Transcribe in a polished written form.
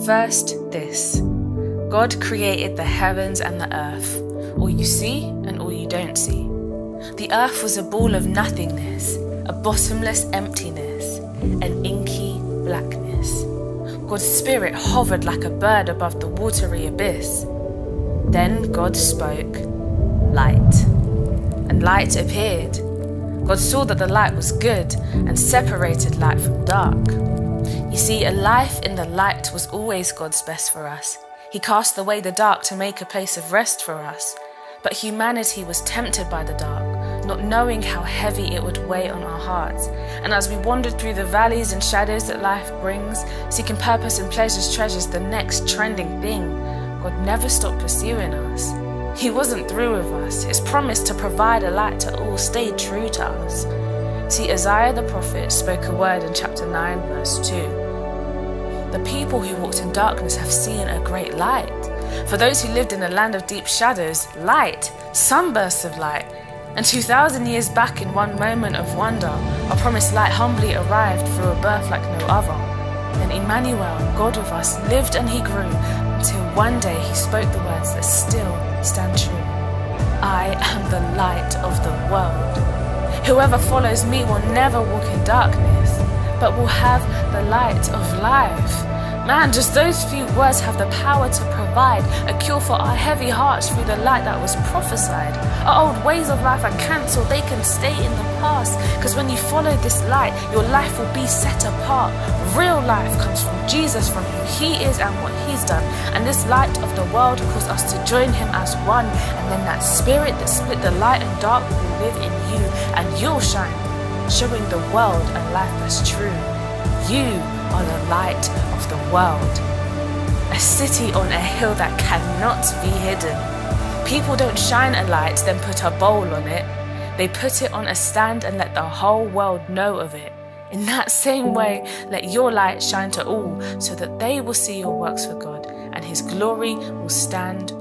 First, this. God created the heavens and the earth, all you see and all you don't see. The earth was a ball of nothingness, a bottomless emptiness, an inky blackness. God's spirit hovered like a bird above the watery abyss. Then God spoke, light, and light appeared. God saw that the light was good and separated light from dark. You see, a life in the light was always God's best for us. He cast away the dark to make a place of rest for us. But humanity was tempted by the dark, not knowing how heavy it would weigh on our hearts. And as we wandered through the valleys and shadows that life brings, seeking purpose and treasures the next trending thing, God never stopped pursuing us. He wasn't through with us. His promise to provide a light to all stayed true to us. See, Isaiah the prophet spoke a word in chapter 9, verse 2. The people who walked in darkness have seen a great light. For those who lived in a land of deep shadows, light, sunbursts of light. And 2,000 years back, in one moment of wonder, a promised light humbly arrived through a birth like no other. Then Emmanuel, God with us, lived and he grew, until one day he spoke the words that still stand true. I am the light of the world. Whoever follows me will never walk in darkness, but will have the light of life. Man, just those few words have the power to provide a cure for our heavy hearts through the light that was prophesied. Our old ways of life are cancelled, they can stay in the past. Because when you follow this light, your life will be set apart. Real life comes from Jesus, from who he is and what he's done. And this light of the world calls us to join him as one. And then that spirit that split the light and dark will live in you, and you'll shine, showing the world a life that's true. You are the light of the world. A city on a hill that cannot be hidden. People don't shine a light, then put a bowl on it. They put it on a stand and let the whole world know of it. In that same way, let your light shine to all, so that they will see your works for God, and his glory will stand